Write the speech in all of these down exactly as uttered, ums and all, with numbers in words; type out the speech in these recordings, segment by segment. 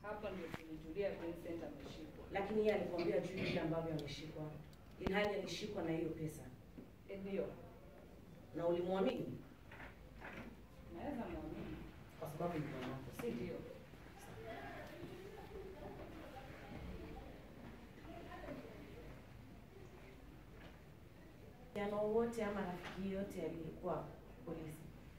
Hapo ndio tulijulia Vincent ameshikwa. Lakini yeye alikwambia juu ile ambavyo ameshikwa. Ilhali alishikwa na hiyo pesa. Ndio. Na ulimwamini? Naweza muamini kwa sababu ni mwanako, si ndio? Yana wote ama rafiki yote alikuwa polisi?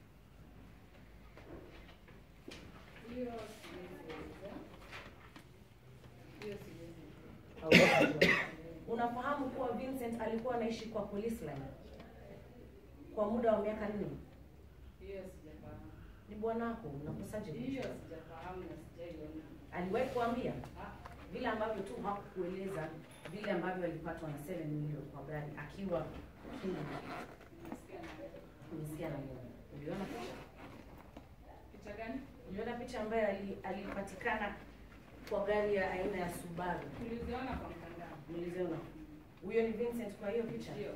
Hiyo siwezi. Hiyo siwezi. Unafahamu kuwa Vincent alikuwa anaishi kwa police line kwa muda wa miaka nne? Hiyo sijafahamu. Ni bwanako, unakosaje? Hiyo sijafahamu na sijaiona. Aliwahi kuambia? Vile ambavyo tu hakukueleza vile ambavyo alipatwa na seven million kwa gari akiwa kinga. Nimesikia na mimi. Uliona picha? Picha gani? Uliona picha ambayo alipatikana kwa gari ya aina ya Subaru? Tuliziona kwa mtandao. Uliziona? Huyo ni Vincent kwa hiyo picha? Ndio.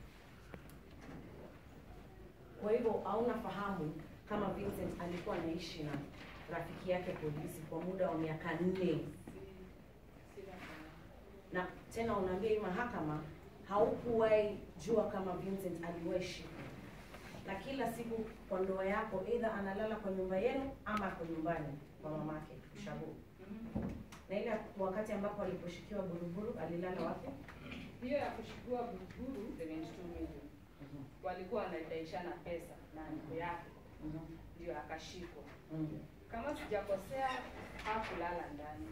Kwa hivyo hauna fahamu kama Vincent alikuwa anaishi na rafiki yake polisi kwa muda wa miaka nne. Na tena unaambia hii mahakama haukuwahi jua kama Vincent aliwahi shikwa. Na kila siku kwa ndoa yako either analala kwa nyumba yenu ama kwa nyumbani kwa mamake Shabu. Na ile wakati ambapo aliposhikiwa Buruburu alilala wapi? Hiyo ya kushikiwa Buruburu seventy-two million. Walikuwa wanadaishana pesa na ndugu yake. Ndio mm -hmm. akashikwa. Mm -hmm. Kama sijakosea hakulala ndani.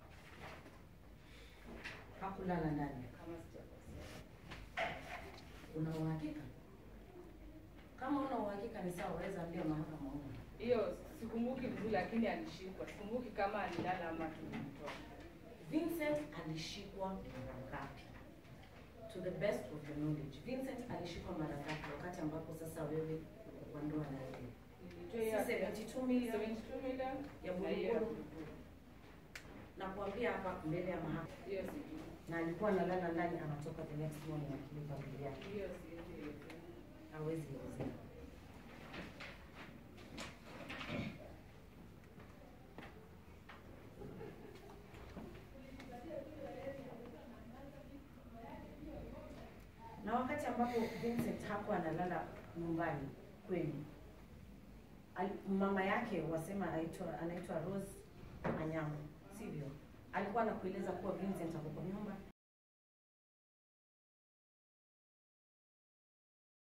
Hakulala ndani. Kama sijakosea. Una uhakika? Kama una uhakika ni sawa, waweza ambia mahakama una. Hiyo sikumbuki vizuri lakini alishikwa. Sikumbuki kama alilala ama tulimtoa. Vincent alishikwa mara ngapi? To the best of your knowledge, Vincent alishikwa mara ngapi wakati ambapo sasa wewe kwa ndoa na yeye? seventy-two million ya Buruburu. Na kuambia hapa mbele ya mahakama. Hiyo sijui. Na alikuwa analala ndani anatoka the next morning akilipa bili yake. Hiyo sijui. Hawezi kuelezea. Na wakati ambapo Vincent hakuwa analala nyumbani kwenu, mama yake wasema anaitwa anaitwa Rose Anyango, sivyo? Alikuwa anakueleza kuwa Vincent ako kwa nyumba